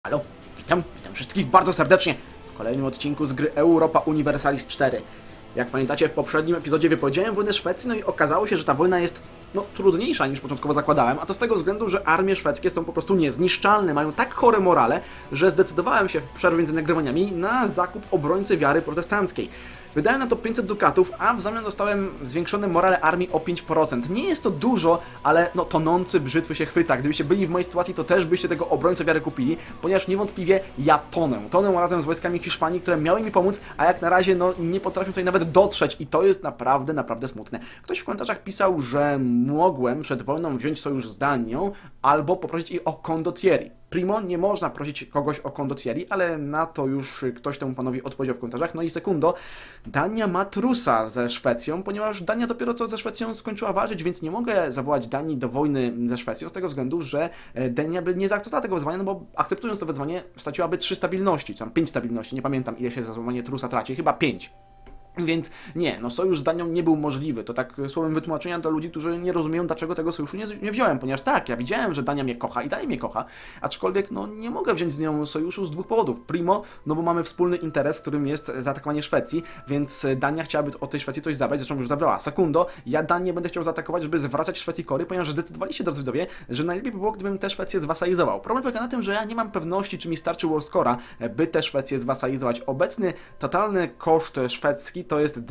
Halo, witam wszystkich bardzo serdecznie w kolejnym odcinku z gry Europa Universalis 4. Jak pamiętacie, w poprzednim epizodzie wypowiedziałem wojnę Szwecji, no i okazało się, że ta wojna jest, trudniejsza niż początkowo zakładałem, a to z tego względu, że armie szwedzkie są po prostu niezniszczalne, mają tak chore morale, że zdecydowałem się w przerwie między nagrywaniami na zakup obrońcy wiary protestanckiej. Wydałem na to 500 dukatów, a w zamian dostałem zwiększone morale armii o 5%. Nie jest to dużo, ale tonący brzytwy się chwyta. Gdybyście byli w mojej sytuacji, to też byście tego obrońcę wiary kupili, ponieważ niewątpliwie ja tonę. Tonę razem z wojskami Hiszpanii, które miały mi pomóc, a jak na razie nie potrafię tutaj nawet dotrzeć i to jest naprawdę smutne. Ktoś w komentarzach pisał, że mogłem przed wojną wziąć sojusz z Danią albo poprosić ich o condottieri. Primo, nie można prosić kogoś o condottieri, ale na to już ktoś temu panowi odpowiedział w komentarzach. No i sekundo, Dania ma trusa ze Szwecją, ponieważ Dania dopiero co ze Szwecją skończyła walczyć, więc nie mogę zawołać Danii do wojny ze Szwecją z tego względu, że Dania by nie zaakceptowała tego wyzwania, no bo akceptując to wyzwanie straciłaby 3 stabilności, czy tam 5 stabilności, nie pamiętam ile się za złamanie trusa traci, chyba 5. Więc nie, sojusz z Danią nie był możliwy. To tak słowem wytłumaczenia dla ludzi, którzy nie rozumieją, dlaczego tego sojuszu nie wziąłem, ponieważ tak, ja widziałem, że Dania mnie kocha i dalej mnie kocha, aczkolwiek nie mogę wziąć z nią sojuszu z dwóch powodów. Primo, bo mamy wspólny interes, którym jest zaatakowanie Szwecji, więc Dania chciałaby od tej Szwecji coś zabrać, zresztą już zabrała. Sekundo, ja Danię będę chciał zaatakować, żeby zwracać Szwecji kory, ponieważ zdecydowali się, drodzy widzowie, że najlepiej by było, gdybym tę Szwecję zwasalizował. Problem polega na tym, że ja nie mam pewności, czy mi starczy Warscora, by tę Szwecję zwasalizować. Obecny totalny koszt szwedzki to jest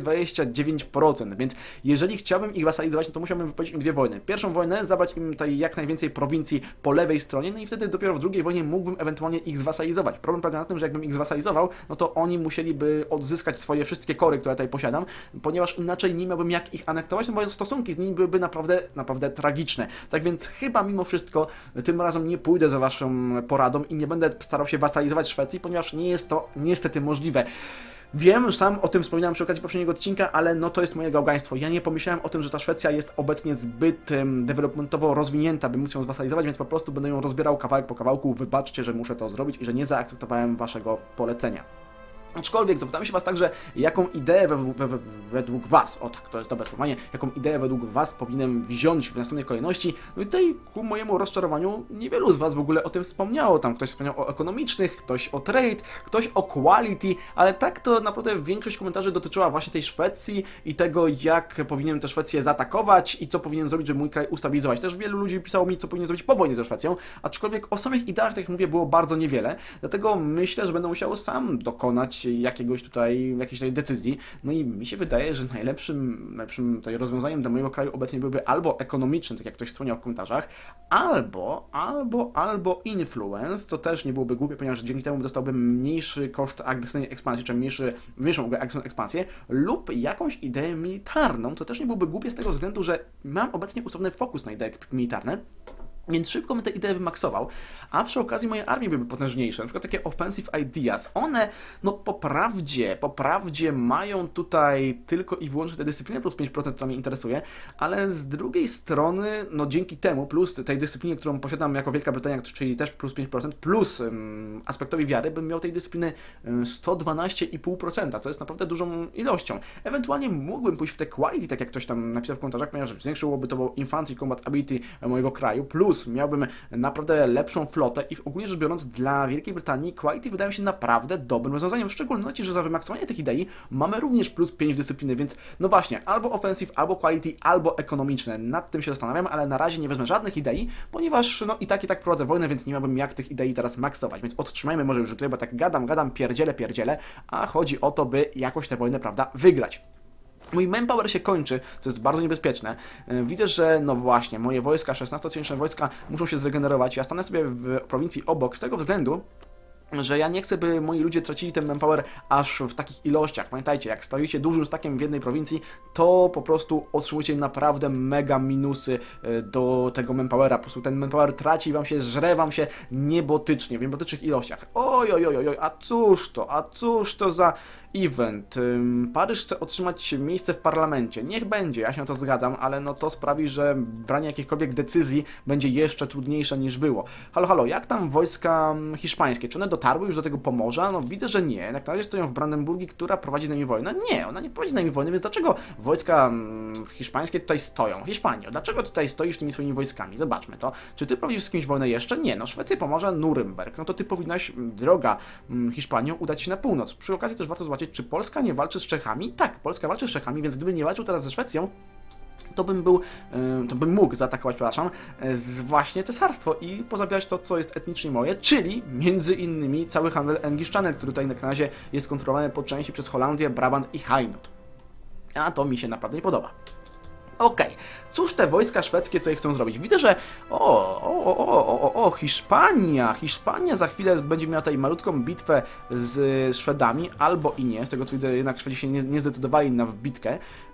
229%, więc jeżeli chciałbym ich wasalizować, to musiałbym wypowiedzieć im dwie wojny. Pierwszą wojnę, zabrać im tutaj jak najwięcej prowincji po lewej stronie, no i wtedy dopiero w drugiej wojnie mógłbym ewentualnie ich zwasalizować. Problem polega na tym, że jakbym ich zwasalizował, to oni musieliby odzyskać swoje wszystkie kory, które tutaj posiadam, ponieważ inaczej nie miałbym jak ich anektować, bo stosunki z nimi byłyby naprawdę tragiczne. Tak więc chyba mimo wszystko tym razem nie pójdę za waszą poradą i nie będę starał się wasalizować Szwecji, ponieważ nie jest to niestety możliwe. Wiem, sam o tym wspominałem przy okazji poprzedniego odcinka, ale to jest moje gałgaństwo. Ja nie pomyślałem o tym, że ta Szwecja jest obecnie zbyt developmentowo rozwinięta, by móc ją zwasalizować, więc po prostu będę ją rozbierał kawałek po kawałku. Wybaczcie, że muszę to zrobić i że nie zaakceptowałem waszego polecenia. Aczkolwiek zapytałem się was także, jaką ideę według was, to jest dobre słowanie, jaką ideę według was powinienem wziąć w następnej kolejności. No i tutaj ku mojemu rozczarowaniu niewielu z was w ogóle o tym wspomniało. Tam ktoś wspomniał o ekonomicznych, ktoś o trade, ktoś o quality, ale tak to naprawdę większość komentarzy dotyczyła właśnie tej Szwecji i tego, jak powinienem tę Szwecję zaatakować i co powinienem zrobić, żeby mój kraj ustabilizować. Też wielu ludzi pisało mi, co powinien zrobić po wojnie ze Szwecją, aczkolwiek o samych ideach, tak jak mówię, było bardzo niewiele, dlatego myślę, że będę musiał sam dokonać jakiejś tutaj decyzji. No i mi się wydaje, że najlepszym tutaj rozwiązaniem dla mojego kraju obecnie byłby albo ekonomiczny, tak jak ktoś wspomniał w komentarzach, albo influence, to też nie byłoby głupie, ponieważ dzięki temu dostałbym mniejszy koszt agresywnej ekspansji, czy mniejszą agresywną ekspansję, lub jakąś ideę militarną, to też nie byłoby głupie z tego względu, że mam obecnie ustawiony fokus na idee militarne. Więc szybko bym te idee wymaksował, a przy okazji moje armie były potężniejsze, na przykład takie offensive ideas. One, po prawdzie mają tutaj tylko i wyłącznie tę dyscyplinę plus 5%, która mnie interesuje, ale z drugiej strony, dzięki temu, plus tej dyscyplinie, którą posiadam jako Wielka Brytania, czyli też plus 5%, plus aspektowi wiary, bym miał tej dyscypliny 112,5%, co jest naprawdę dużą ilością. Ewentualnie mógłbym pójść w te quality, tak jak ktoś tam napisał w komentarzach, ponieważ zwiększyłoby to infantry combat ability mojego kraju, plus miałbym naprawdę lepszą flotę i ogólnie rzecz biorąc dla Wielkiej Brytanii quality wydają się naprawdę dobrym rozwiązaniem, w szczególności, że za wymaksowanie tych idei mamy również plus 5 dyscypliny, więc właśnie, albo offensive, albo quality, albo ekonomiczne. Nad tym się zastanawiam, ale na razie nie wezmę żadnych idei, ponieważ i tak prowadzę wojnę, więc nie miałbym jak tych idei teraz maksować, więc odtrzymajmy może już grę, bo tak gadam, pierdzielę, a chodzi o to, by jakoś tę wojnę, prawda, wygrać. Mój manpower się kończy, co jest bardzo niebezpieczne. Widzę, że właśnie, moje wojska, 16-tysięczne wojska muszą się zregenerować. Ja stanę sobie w prowincji obok z tego względu, że ja nie chcę, by moi ludzie tracili ten manpower aż w takich ilościach. Pamiętajcie, jak stoicie dużym stakiem w jednej prowincji, to po prostu otrzymujecie naprawdę mega minusy do tego manpowera. Po prostu ten manpower traci wam się, żre wam się niebotycznie, w niebotycznych ilościach. Oj, a cóż to za event. Paryż chce otrzymać miejsce w parlamencie. Niech będzie, ja się na to zgadzam, ale to sprawi, że branie jakichkolwiek decyzji będzie jeszcze trudniejsze niż było. Halo, jak tam wojska hiszpańskie? Czy one dotarły już do tego Pomorza? No widzę, że nie. Jak na razie stoją w Brandenburgii, która prowadzi z nami wojnę. Nie, ona nie prowadzi z nami wojny, więc dlaczego wojska hiszpańskie tutaj stoją? Hiszpanio, dlaczego tutaj stoisz tymi swoimi wojskami? Zobaczmy to. Czy ty prowadzisz z kimś wojnę jeszcze? Nie, no Szwecja pomoże Nuremberg. No to ty powinnaś, droga Hiszpanio, udać się na północ. Przy okazji też warto zobaczyć, czy Polska nie walczy z Czechami? Tak, Polska walczy z Czechami, więc gdyby nie walczył teraz ze Szwecją, to bym mógł zaatakować, przepraszam, właśnie cesarstwo i pozabierać to, co jest etnicznie moje, czyli między innymi cały handel Engiszczanem, który tutaj na razie jest kontrolowany po części przez Holandię, Brabant i Hainaut. A to mi się naprawdę nie podoba. Okej, cóż te wojska szwedzkie tutaj chcą zrobić? Widzę, że Hiszpania za chwilę będzie miała tutaj malutką bitwę z Szwedami, albo i nie, z tego co widzę, jednak Szwedzi się nie zdecydowali na wbitkę,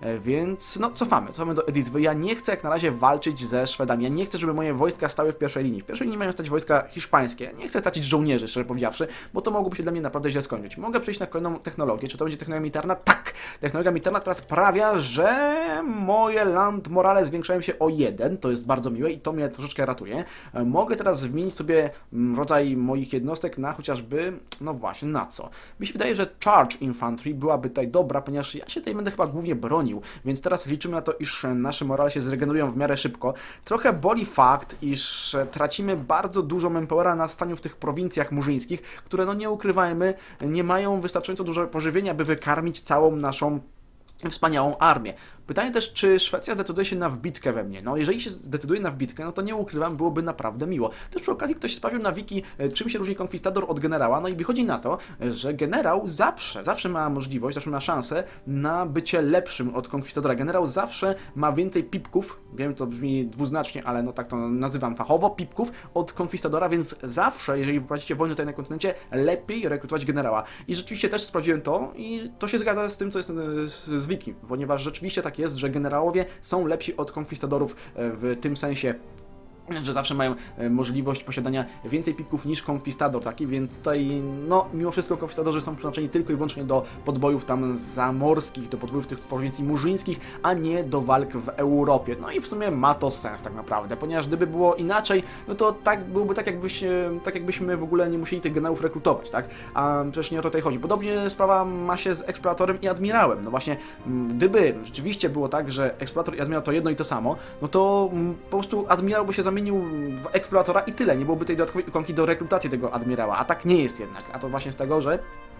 więc no cofamy do Edithwy. Ja nie chcę jak na razie walczyć ze Szwedami, ja nie chcę, żeby moje wojska stały w pierwszej linii. W pierwszej linii mają stać wojska hiszpańskie, nie chcę tracić żołnierzy, szczerze powiedziawszy, bo to mogłoby się dla mnie naprawdę źle skończyć. Mogę przejść na kolejną technologię, czy to będzie technologia militarna? Tak! Technologia militarna, która sprawia, że moje land morale zwiększają się o 1, to jest bardzo miłe i to mnie troszeczkę ratuje. Mogę teraz zmienić sobie rodzaj moich jednostek na chociażby, no właśnie, na co? Mi się wydaje, że Charge Infantry byłaby tutaj dobra, ponieważ ja się tutaj będę chyba głównie bronił, więc teraz liczymy na to, iż nasze morale się zregenerują w miarę szybko. Trochę boli fakt, iż tracimy bardzo dużo manpowera na staniu w tych prowincjach murzyńskich, które, no nie ukrywajmy, nie mają wystarczająco dużo pożywienia, by wykarmić całą naszą wspaniałą armię. Pytanie też, czy Szwecja zdecyduje się na wbitkę we mnie. No, jeżeli się zdecyduje na wbitkę, no to nie ukrywam, byłoby naprawdę miło. Też przy okazji ktoś sprawdził na wiki, czym się różni konkwistador od generała, no i wychodzi na to, że generał zawsze ma możliwość, zawsze ma szansę na bycie lepszym od konkwistadora. Generał zawsze ma więcej pipków, wiem, to brzmi dwuznacznie, ale no tak to nazywam fachowo, pipków od konkwistadora, więc zawsze, jeżeli wyprowadzicie wojnę tutaj na kontynencie, lepiej rekrutować generała. I rzeczywiście też sprawdziłem to i to się zgadza z tym, co jest z wiki, ponieważ rzeczywiście tak jest, że generałowie są lepsi od konkwistadorów w tym sensie, że zawsze mają możliwość posiadania więcej pipków niż konkwistador taki, więc tutaj, no, mimo wszystko konkwistadorzy są przeznaczeni tylko i wyłącznie do podbojów tam zamorskich, do podbojów tych prowincji murzyńskich, a nie do walk w Europie. No i w sumie ma to sens tak naprawdę, ponieważ gdyby było inaczej, no to tak byłoby tak jakbyśmy w ogóle nie musieli tych generałów rekrutować, tak? A przecież nie o to tutaj chodzi. Podobnie sprawa ma się z eksploratorem i admirałem. No właśnie, gdyby rzeczywiście było tak, że eksplorator i admirał to jedno i to samo, no to po prostu admirał by się zamienił w eksploratora i tyle, nie byłoby tej dodatkowej ikonki do rekrutacji tego admirała, a tak nie jest jednak, a to właśnie z tego, że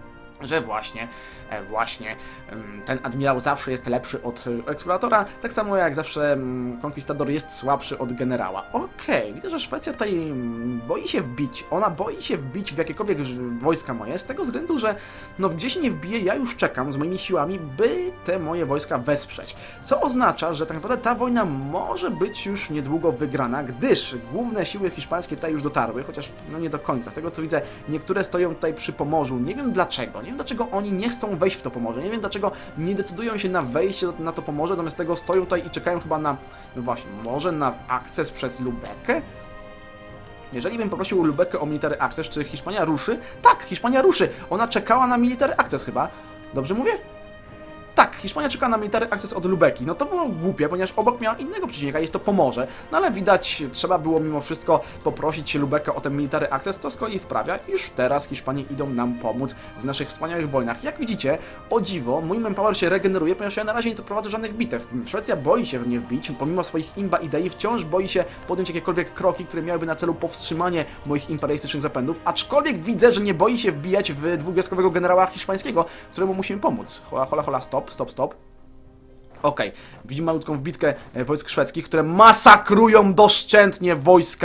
właśnie ten admirał zawsze jest lepszy od eksploratora, tak samo jak zawsze konkwistador jest słabszy od generała. Okej, widzę, że Szwecja tutaj boi się wbić, ona boi się wbić w jakiekolwiek wojska moje, z tego względu, że no gdzie się nie wbije, ja już czekam z moimi siłami, by te moje wojska wesprzeć. Co oznacza, że tak naprawdę ta wojna może być już niedługo wygrana, gdyż główne siły hiszpańskie tutaj już dotarły, chociaż no nie do końca. Z tego co widzę, niektóre stoją tutaj przy Pomorzu, nie wiem dlaczego. Nie wiem, dlaczego oni nie chcą wejść w to Pomorze. Nie wiem, dlaczego nie decydują się na wejście na to Pomorze, zamiast tego stoją tutaj i czekają chyba na, no właśnie, może na akces przez Lubekę? Jeżeli bym poprosił Lubekę o military access, czy Hiszpania ruszy? Tak, Hiszpania ruszy! Ona czekała na military access chyba. Dobrze mówię? Tak, Hiszpania czeka na military access od Lubeki. No to było głupie, ponieważ obok miała innego przeciwnika, jest to Pomorze. No ale widać, trzeba było mimo wszystko poprosić Lubekę o ten military access, co z kolei sprawia, iż teraz Hiszpanie idą nam pomóc w naszych wspaniałych wojnach. Jak widzicie, o dziwo, mój manpower się regeneruje, ponieważ ja na razie nie prowadzę żadnych bitew. Szwecja boi się w nie wbić, pomimo swoich imba idei wciąż boi się podjąć jakiekolwiek kroki, które miałyby na celu powstrzymanie moich imperialistycznych zapędów, aczkolwiek widzę, że nie boi się wbijać w dwugwiazdkowego generała hiszpańskiego, któremu musimy pomóc. Hola, stop. Okej, widzimy malutką wbitkę wojsk szwedzkich, które masakrują doszczętnie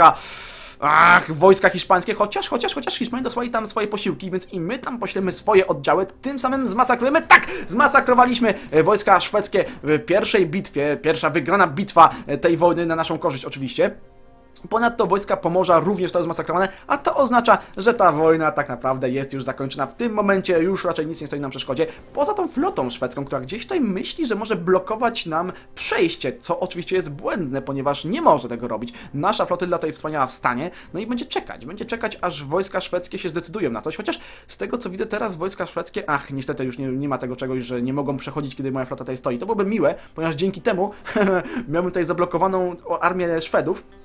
wojska hiszpańskie, chociaż Hiszpanie dosłali tam swoje posiłki, więc i my tam poślemy swoje oddziały, tym samym zmasakrujemy, tak, zmasakrowaliśmy wojska szwedzkie w pierwszej bitwie, pierwsza wygrana bitwa tej wojny na naszą korzyść oczywiście. Ponadto wojska Pomorza również zostały zmasakrowane, a to oznacza, że ta wojna tak naprawdę jest już zakończona. W tym momencie już raczej nic nie stoi na przeszkodzie. Poza tą flotą szwedzką, która gdzieś tutaj myśli, że może blokować nam przejście, co oczywiście jest błędne, ponieważ nie może tego robić. Nasza flotylla tutaj wspaniała wstanie, no i będzie czekać, aż wojska szwedzkie się zdecydują na coś, chociaż z tego co widzę teraz wojska szwedzkie, niestety już nie ma tego czegoś, że nie mogą przechodzić, kiedy moja flota tutaj stoi. To byłoby miłe, ponieważ dzięki temu miałbym tutaj zablokowaną armię Szwedów.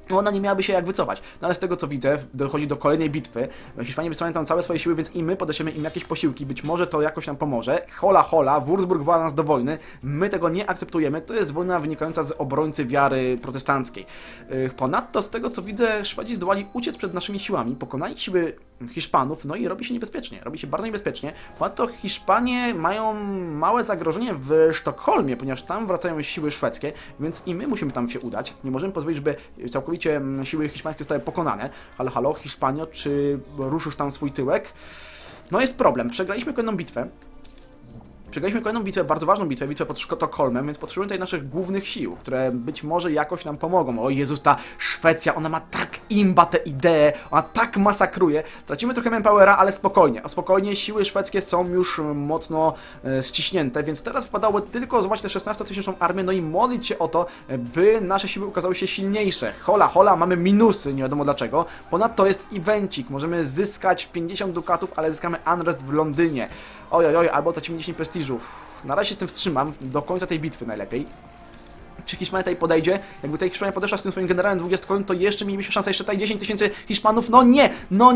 ona nie miałaby się jak wycofać. No ale z tego co widzę, dochodzi do kolejnej bitwy. Hiszpanie wysyłają tam całe swoje siły, więc i my podeszemy im jakieś posiłki. Być może to jakoś nam pomoże. Hola, hola, Würzburg woła nas do wojny. My tego nie akceptujemy. To jest wojna wynikająca z obrońcy wiary protestanckiej. Ponadto z tego co widzę, Szwedzi zdołali uciec przed naszymi siłami, pokonali siły Hiszpanów, no i robi się niebezpiecznie. Robi się bardzo niebezpiecznie. Ponadto Hiszpanie mają małe zagrożenie w Sztokholmie, ponieważ tam wracają siły szwedzkie, więc i my musimy tam się udać. Nie możemy pozwolić, żeby całkowicie siły hiszpańskie zostały pokonane. Halo, halo, Hiszpanio, czy ruszysz tam swój tyłek? No jest problem. Przegraliśmy kolejną bitwę. Bardzo ważną bitwę, bitwę pod Sztokholmem, więc potrzebujemy tutaj naszych głównych sił, które być może jakoś nam pomogą. O Jezus, ta Szwecja, ona ma tak imba te idee, ona tak masakruje. Tracimy trochę manpowera, ale spokojnie. A spokojnie, siły szwedzkie są już mocno ściśnięte, więc teraz wpadało tylko zobaczyć tę 16-tysięczną armię, no i modlić się o to, by nasze siły ukazały się silniejsze. Hola, hola, mamy minusy, nie wiadomo dlaczego. Ponadto jest evencik, możemy zyskać 50 dukatów, ale zyskamy unrest w Londynie. Oj, albo tracimy 10 prestiżu. Na razie się z tym wstrzymam, do końca tej bitwy najlepiej. Czy Hiszpania tutaj podejdzie? Jakby tutaj Hiszpania podeszła z tym swoim generałem 20, to jeszcze mielibyśmy szansę, jeszcze tutaj 10 tysięcy Hiszpanów. No nie!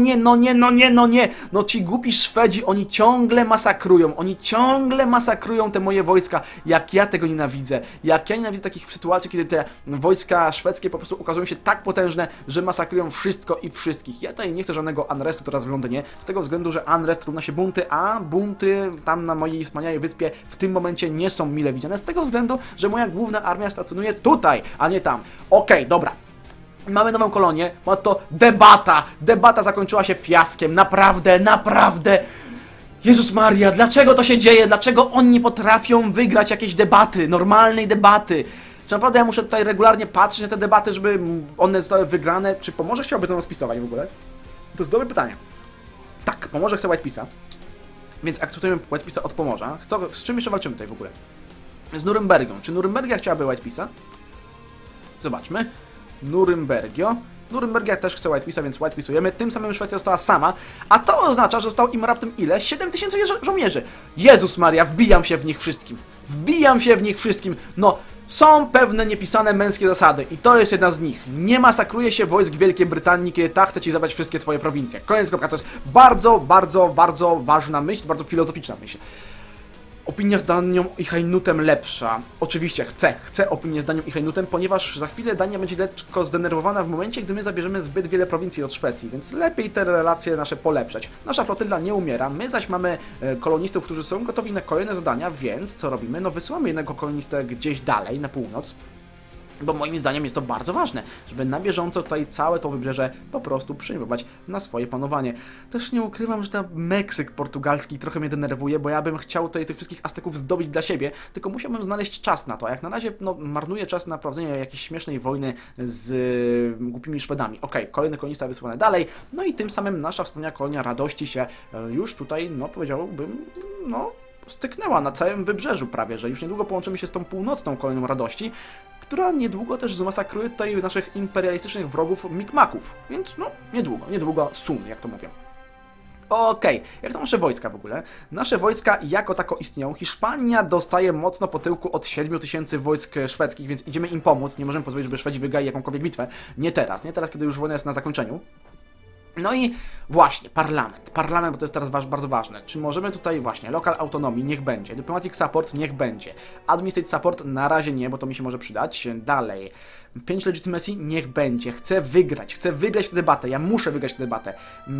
No ci głupi Szwedzi, oni ciągle masakrują te moje wojska. Jak ja tego nienawidzę. Jak ja nienawidzę takich sytuacji, kiedy te wojska szwedzkie po prostu ukazują się tak potężne, że masakrują wszystko i wszystkich. Ja tutaj nie chcę żadnego unrestu teraz w Londynie, z tego względu, że unrest równa się bunty, a bunty tam na mojej wspaniałej wyspie w tym momencie nie są mile widziane, z tego względu, że moja główna armia stacjonuje tutaj, a nie tam. Okej, dobra. Mamy nową kolonię, ma to debata. Debata zakończyła się fiaskiem. Naprawdę. Jezus Maria, dlaczego to się dzieje? Dlaczego oni nie potrafią wygrać jakiejś debaty, normalnej debaty? Czy naprawdę ja muszę tutaj regularnie patrzeć na te debaty, żeby one zostały wygrane? Czy Pomorze chciałby to nas spisować w ogóle? To jest dobre pytanie. Tak, Pomorze chce White Peace'a. Więc akceptujemy White Peace'a od Pomorza. Z czym jeszcze walczymy tutaj w ogóle? Z Norymbergią. Czy Norymbergia chciałaby White Peace'a? Zobaczmy. Norymbergia też chce White Peace'a, więc White Peace'ujemy. Tym samym Szwecja została sama. A to oznacza, że zostało im raptem ile? 7000 żołnierzy. Jezus Maria, wbijam się w nich wszystkim. No, są pewne niepisane męskie zasady i to jest jedna z nich. Nie masakruje się wojsk Wielkiej Brytanii, kiedy ta chce ci zabrać wszystkie twoje prowincje. Koniec, kropka. To jest bardzo ważna myśl, bardzo filozoficzna myśl. Opinia z Danią i Hajnutem lepsza. Oczywiście chcę opinię z Danią i Hajnutem, ponieważ za chwilę Dania będzie lekko zdenerwowana w momencie, gdy my zabierzemy zbyt wiele prowincji od Szwecji, więc lepiej te relacje nasze polepszać. Nasza flotyla nie umiera, my zaś mamy kolonistów, którzy są gotowi na kolejne zadania, więc co robimy? No wysyłamy jednego kolonistę gdzieś dalej, na północ. Bo moim zdaniem jest to bardzo ważne, żeby na bieżąco tutaj całe to wybrzeże po prostu przyjmować na swoje panowanie. Też nie ukrywam, że ten Meksyk portugalski trochę mnie denerwuje, bo ja bym chciał tutaj tych wszystkich Azteków zdobyć dla siebie, tylko musiałbym znaleźć czas na to, a jak na razie marnuję czas na prowadzenie jakiejś śmiesznej wojny z głupimi Szwedami. Okej, kolejny kolonista wysłany dalej, no i tym samym nasza wspomniana kolonia radości się już tutaj, no powiedziałbym, no styknęła na całym wybrzeżu prawie, że już niedługo połączymy się z tą północną kolonią radości, która niedługo też zmasakruje tutaj naszych imperialistycznych wrogów Mikmaków. Więc no, niedługo Sun, jak to mówią. Okej, jak to nasze wojska w ogóle? Nasze wojska jako tako istnieją. Hiszpania dostaje mocno po tyłku od 7000 wojsk szwedzkich, więc idziemy im pomóc. Nie możemy pozwolić, żeby Szwedzi wygrali jakąkolwiek bitwę. Nie teraz, kiedy już wojna jest na zakończeniu. No i właśnie, parlament, bo to jest teraz bardzo ważne. Czy możemy tutaj właśnie, local autonomii, niech będzie, diplomatic support, niech będzie, administrative support, na razie nie, bo to mi się może przydać, dalej, 5 legitimacy, niech będzie, chcę wygrać tę debatę, ja muszę wygrać tę debatę,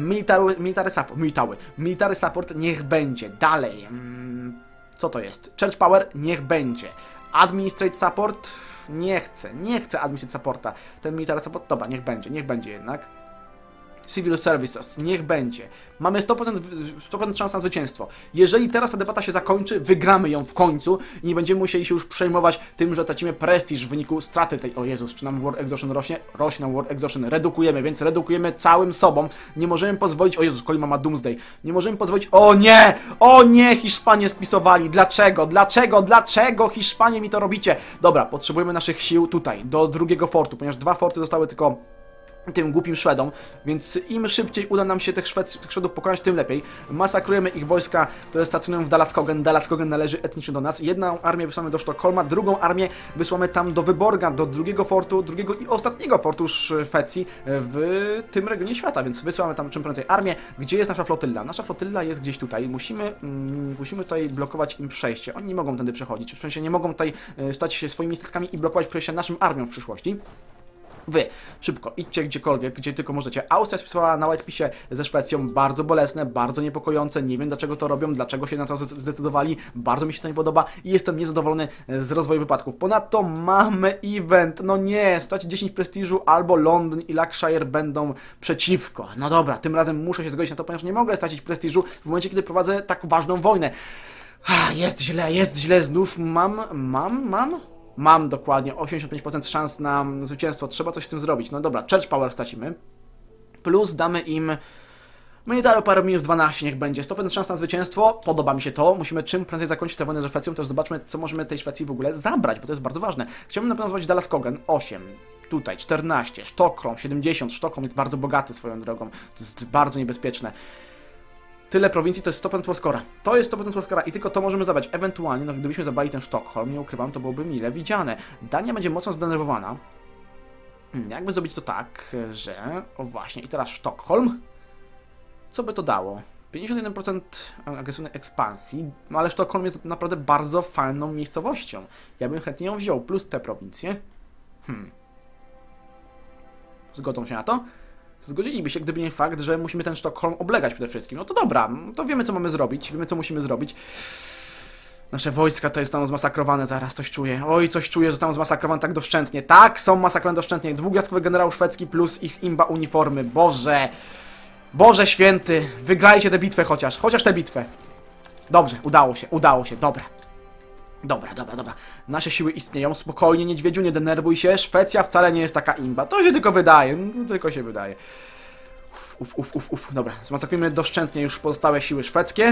military support, niech będzie, dalej, co to jest, church power, niech będzie, administrative support, nie chcę administrative supporta, ten military support, dobra, niech będzie jednak. Civil Services, niech będzie. Mamy 100% szans na zwycięstwo. Jeżeli teraz ta debata się zakończy, wygramy ją w końcu i nie będziemy musieli się już przejmować tym, że tracimy prestiż w wyniku straty tej... O Jezus, czy nam War Exhaustion rośnie? Rośnie nam War Exhaustion. Redukujemy, więc redukujemy całym sobą. Nie możemy pozwolić... O Jezus, Kolima ma Doomsday. Nie możemy pozwolić... O nie! Hiszpanie spisowali. Dlaczego Hiszpanie mi to robicie? Dobra, potrzebujemy naszych sił tutaj, do drugiego fortu, ponieważ 2 forty zostały tylko tym głupim Szwedom, więc im szybciej uda nam się tych Szwedów pokonać, tym lepiej. Masakrujemy ich wojska, które stacjonują w Dalaskogen. Dalaskogen należy etnicznie do nas. Jedną armię wysłamy do Sztokholma, drugą armię wysłamy tam do Wyborga, do drugiego fortu, drugiego i ostatniego fortu Szwecji w tym regionie świata, więc wysyłamy tam czym prędzej armię. Gdzie jest nasza flotylla? Nasza flotylla jest gdzieś tutaj. Musimy tutaj blokować im przejście. Oni nie mogą tędy przechodzić, w sensie nie mogą tutaj stać się swoimi statkami i blokować przejście naszym armiom w przyszłości. Wy, szybko, idźcie gdziekolwiek, gdzie tylko możecie. Austria spisała na Whitepisie ze Szwecją, bardzo bolesne, bardzo niepokojące, nie wiem dlaczego to robią, dlaczego się na to zdecydowali, bardzo mi się to nie podoba i jestem niezadowolony z rozwoju wypadków. Ponadto mamy event, no nie, stracić 10 prestiżu albo Londyn i Lancashire będą przeciwko. No dobra, tym razem muszę się zgodzić na to, ponieważ nie mogę stracić prestiżu w momencie, kiedy prowadzę tak ważną wojnę. Jest źle, znów Mam dokładnie 85% szans na zwycięstwo. Trzeba coś z tym zrobić. No dobra, Church Power stracimy. Plus damy im Military Power minus 12, niech będzie. 100% szans na zwycięstwo. Podoba mi się to. Musimy czym prędzej zakończyć tę wojnę ze Szwecją. Też zobaczmy, co możemy tej Szwecji w ogóle zabrać, bo to jest bardzo ważne. Chciałbym na pewno zobaczyć Dalaskogen 8. Tutaj 14. Sztokholm 70. Sztokholm jest bardzo bogaty swoją drogą. To jest bardzo niebezpieczne. Tyle prowincji to jest 100% Polskora. To jest 100% Polskora i tylko to możemy zabrać. Ewentualnie, no gdybyśmy zabrali ten Sztokholm, nie ukrywam, to byłoby mile widziane. Dania będzie mocno zdenerwowana. Jakby zrobić to tak, że... O właśnie, i teraz Sztokholm. Co by to dało? 51% agresywnej ekspansji, no ale Sztokholm jest naprawdę bardzo fajną miejscowością. Ja bym chętnie ją wziął, plus te prowincje. Zgodzą się na to? Zgodziliby się, gdyby nie fakt, że musimy ten Sztokholm oblegać przede wszystkim. No to dobra, to wiemy co mamy zrobić, wiemy co musimy zrobić. Nasze wojska to jest tam zmasakrowane, zaraz coś czuję. Oj, coś czuję, że tam zmasakrowane tak doszczętnie. Tak, są masakrowane doszczętnie. Dwugwiazdkowy generał szwedzki plus ich imba uniformy. Boże! Boże święty! Wygrajcie tę bitwę chociaż tę bitwę. Dobrze, udało się, dobra. Dobra. Nasze siły istnieją, spokojnie, niedźwiedziu, nie denerwuj się. Szwecja wcale nie jest taka imba. To się tylko wydaje, tylko się wydaje. Dobra, zmasakrujmy doszczętnie już pozostałe siły szwedzkie.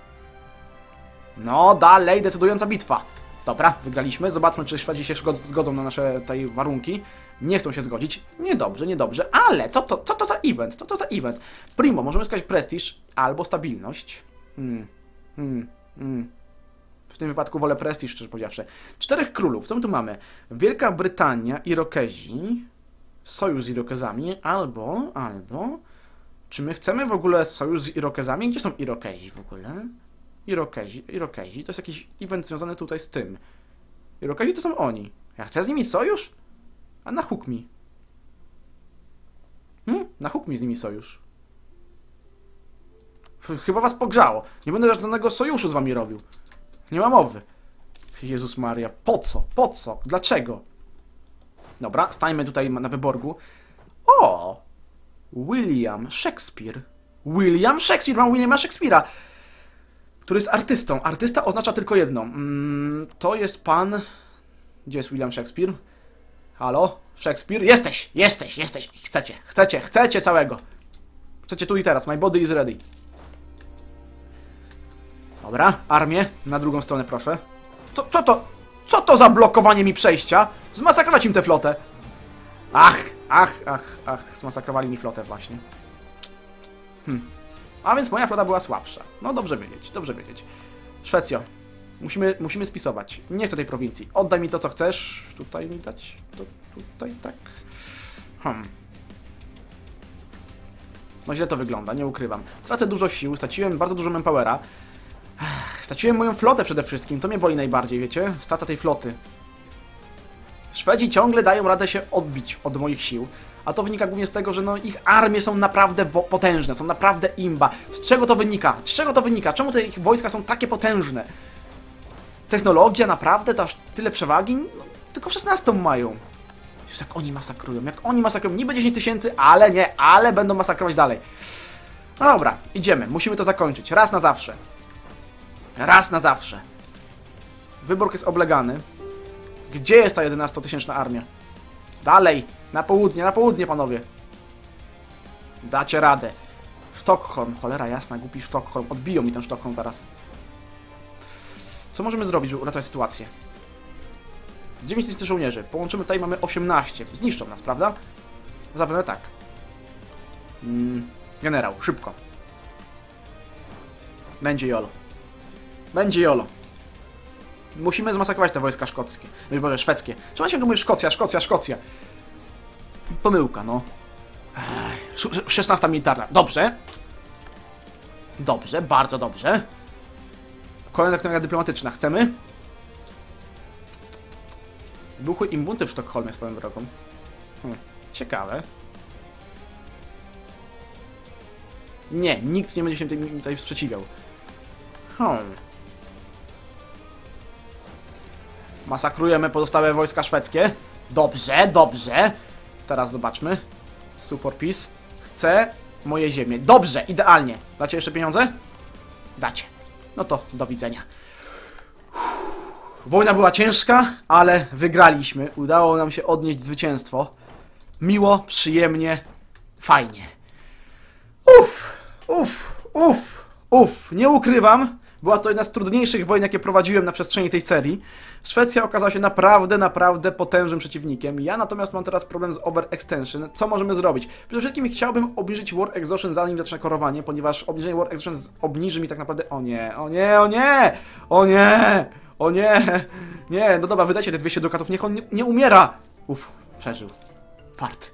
No, dalej, decydująca bitwa. Dobra, wygraliśmy. Zobaczmy, czy Szwedzi się zgodzą na nasze tutaj warunki. Nie chcą się zgodzić. Niedobrze, ale co to za event? Co to za event? Primo, możemy skazać prestiż albo stabilność. W tym wypadku wolę prestiż, szczerze powiedziawszy. 4 królów. Co my tu mamy? Wielka Brytania, Irokezi. Sojusz z Irokezami. Albo... Czy my chcemy w ogóle sojusz z Irokezami? Gdzie są Irokezi w ogóle? Irokezi. To jest jakiś event związany tutaj z tym. Irokezi to są oni. Ja chcę z nimi sojusz? A na huk mi. Na huk mi z nimi sojusz. Chyba was pogrzało. Nie będę żadnego sojuszu z wami robił. Nie ma mowy. Jezus Maria. Po co? Dlaczego? Dobra, stańmy tutaj na Wyborgu. O! William Shakespeare. Mam Williama Shakespeare'a, który jest artystą. Artysta oznacza tylko jedno. To jest pan... Gdzie jest William Shakespeare? Halo? Shakespeare? Jesteś. Chcecie całego. Chcecie tu i teraz. My body is ready. Dobra, armię. Na drugą stronę, proszę. Co to za blokowanie mi przejścia? Zmasakrować im tę flotę. Ach. Zmasakrowali mi flotę właśnie. A więc moja flota była słabsza. No dobrze wiedzieć. Szwecjo. Musimy spisować. Nie chcę tej prowincji. Oddaj mi to, co chcesz. Tutaj mi dać. Tutaj tak. No źle to wygląda, nie ukrywam. Tracę dużo sił, straciłem bardzo dużo manpowera. Straciłem moją flotę przede wszystkim. To mnie boli najbardziej, wiecie? Strata tej floty. Szwedzi ciągle dają radę się odbić od moich sił. A to wynika głównie z tego, że no, ich armie są naprawdę potężne, są naprawdę imba. Z czego to wynika? Czemu te ich wojska są takie potężne? Technologia naprawdę dasz tyle przewagi? No, tylko 16 mają. Jezus, jak oni masakrują. Niby 10 000, ale będą masakrować dalej. No dobra, idziemy. Musimy to zakończyć. Raz na zawsze. Wyborg jest oblegany. Gdzie jest ta 11-tysięczna armia? Dalej! Na południe, panowie! Dacie radę. Sztokholm, cholera jasna, głupi Sztokholm. Odbiją mi ten Sztokholm zaraz. Co możemy zrobić, żeby uratować sytuację? Z 9000 żołnierzy. Połączymy tutaj, mamy 18. Zniszczą nas, prawda? Zapewne tak. Generał, szybko. Będzie jolo. Będzie jolo. Musimy zmasakrować te wojska szkockie. Boże, szwedzkie. Czemu się mówi Szkocja, Szkocja, Szkocja? Pomyłka, no. 16 militarna. Dobrze. Dobrze, bardzo dobrze. Kolejna technologia dyplomatyczna. Chcemy? Buchły im bunty w Sztokholmie swoją drogą. Ciekawe. Nie, nikt nie będzie się tutaj sprzeciwiał. Masakrujemy pozostałe wojska szwedzkie. Dobrze, dobrze. Teraz zobaczmy. Sue for peace. Chcę moje ziemię. Dobrze, idealnie. Dacie jeszcze pieniądze? Dacie. No to do widzenia. Wojna była ciężka, ale wygraliśmy. Udało nam się odnieść zwycięstwo. Miło, przyjemnie, fajnie. Nie ukrywam. Była to jedna z trudniejszych wojen, jakie prowadziłem na przestrzeni tej serii. Szwecja okazała się naprawdę potężnym przeciwnikiem. Ja natomiast mam teraz problem z overextension. Co możemy zrobić? Przede wszystkim chciałbym obniżyć War Exhaustion, zanim zacznę korowanie, ponieważ obniżenie War Exhaustion obniży mi tak naprawdę... O nie, o nie, o nie! O nie! O nie! Nie, no dobra, wydajcie te 200 dukatów, niech on nie umiera! Przeżył. Fart.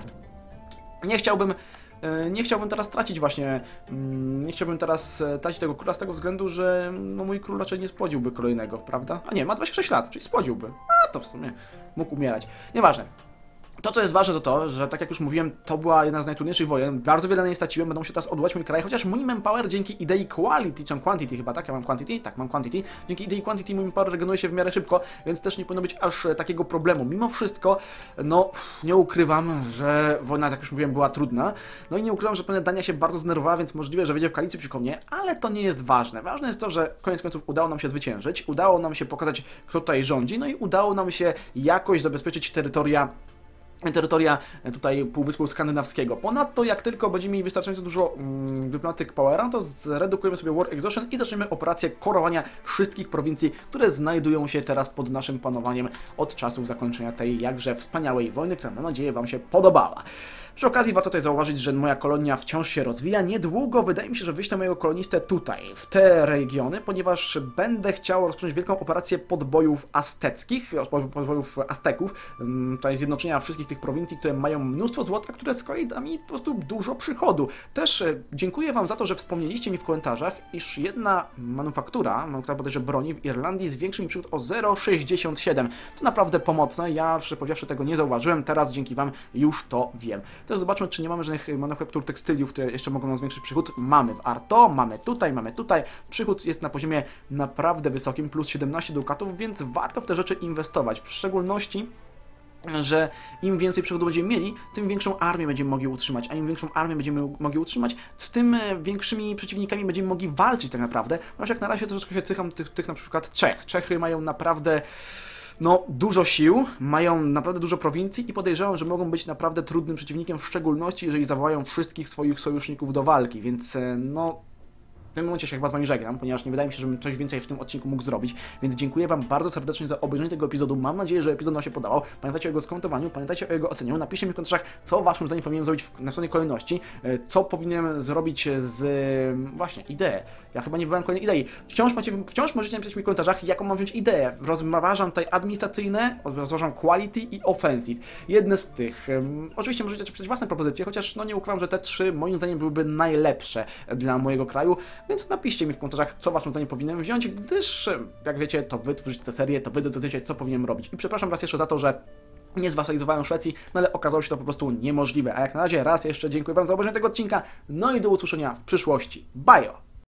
Nie chciałbym teraz tracić właśnie, nie chciałbym teraz tracić tego króla z tego względu, że no, mój król raczej nie spłodziłby kolejnego, prawda? A nie, ma 26 lat, czyli spłodziłby. A to w sumie mógł umierać. Nieważne. To, co jest ważne, to to, że tak jak już mówiłem, to była jedna z najtrudniejszych wojen. Bardzo wiele na niej straciłem, będą się teraz odbywać mój kraj, chociaż mój manpower dzięki idei quality, czy quantity chyba, tak? Ja mam quantity? Tak, mam quantity. Dzięki idei quantity mój manpower regeneruje się w miarę szybko, więc też nie powinno być aż takiego problemu. Mimo wszystko, no, nie ukrywam, że wojna, jak już mówiłem, była trudna. No i nie ukrywam, że pewnie Dania się bardzo zdenerwowała, więc możliwe, że wyjdzie w koalicji przeciwko mnie, ale to nie jest ważne. Ważne jest to, że koniec końców udało nam się zwyciężyć, udało nam się pokazać, kto tutaj rządzi, no i udało nam się jakoś zabezpieczyć terytoria tutaj Półwyspu Skandynawskiego. Ponadto, jak tylko będziemy mieli wystarczająco dużo diplomatic powera, to zredukujemy sobie War Exhaustion i zaczniemy operację korowania wszystkich prowincji, które znajdują się teraz pod naszym panowaniem od czasów zakończenia tej jakże wspaniałej wojny, która mam nadzieję Wam się podobała. Przy okazji warto tutaj zauważyć, że moja kolonia wciąż się rozwija. Niedługo wydaje mi się, że wyślę mojego kolonistę tutaj, w te regiony, ponieważ będę chciał rozpocząć wielką operację podbojów azteckich, podbojów Azteków, tutaj zjednoczenia wszystkich tych prowincji, które mają mnóstwo złota, które z kolei da mi po prostu dużo przychodu. Też dziękuję Wam za to, że wspomnieliście mi w komentarzach, iż jedna manufaktura bodajże broni w Irlandii zwiększy mi przychód o 0,67. To naprawdę pomocne, ja szczerze powiedziawszy tego nie zauważyłem, teraz dzięki Wam już to wiem. Teraz zobaczmy, czy nie mamy żadnych manufaktur tekstyliów, które jeszcze mogą nam zwiększyć przychód. Mamy w Arto, mamy tutaj. Przychód jest na poziomie naprawdę wysokim, plus 17 dukatów, więc warto w te rzeczy inwestować. W szczególności, że im więcej przychodu będziemy mieli, tym większą armię będziemy mogli utrzymać, a im większą armię będziemy mogli utrzymać, z tym większymi przeciwnikami będziemy mogli walczyć tak naprawdę. Ponieważ jak na razie troszeczkę się cycham tych na przykład Czech. Czechy mają naprawdę... no, dużo sił, mają naprawdę dużo prowincji i podejrzewam, że mogą być naprawdę trudnym przeciwnikiem, w szczególności jeżeli zawołają wszystkich swoich sojuszników do walki, więc no... W tym momencie się chyba z Wami żegnam, ponieważ nie wydaje mi się, żebym coś więcej w tym odcinku mógł zrobić, więc dziękuję Wam bardzo serdecznie za obejrzenie tego epizodu. Mam nadzieję, że epizod Wam się podobał. Pamiętajcie o jego skomentowaniu, pamiętajcie o jego ocenianiu. Napiszcie mi w komentarzach, co Waszym zdaniem powinienem zrobić w następnej kolejności, co powinienem zrobić z... właśnie, ideę. Ja chyba nie wybrałem kolejnej idei. Wciąż możecie napisać mi w komentarzach, jaką mam wziąć ideę. Rozważam tutaj administracyjne, rozważam quality i offensive. Jedne z tych. Oczywiście możecie też pisać własne propozycje, chociaż no nie ukrywam, że te trzy moim zdaniem byłyby najlepsze dla mojego kraju. Więc napiszcie mi w komentarzach, co Waszym zdaniem powinienem wziąć, gdyż, jak wiecie, to Wy tworzycie tę serię, to Wy decydujecie, co powinienem robić. I przepraszam raz jeszcze za to, że nie zwasalizowałem Szwecji, no ale okazało się to po prostu niemożliwe. A jak na razie raz jeszcze dziękuję Wam za obejrzenie tego odcinka, no i do usłyszenia w przyszłości. Bajo!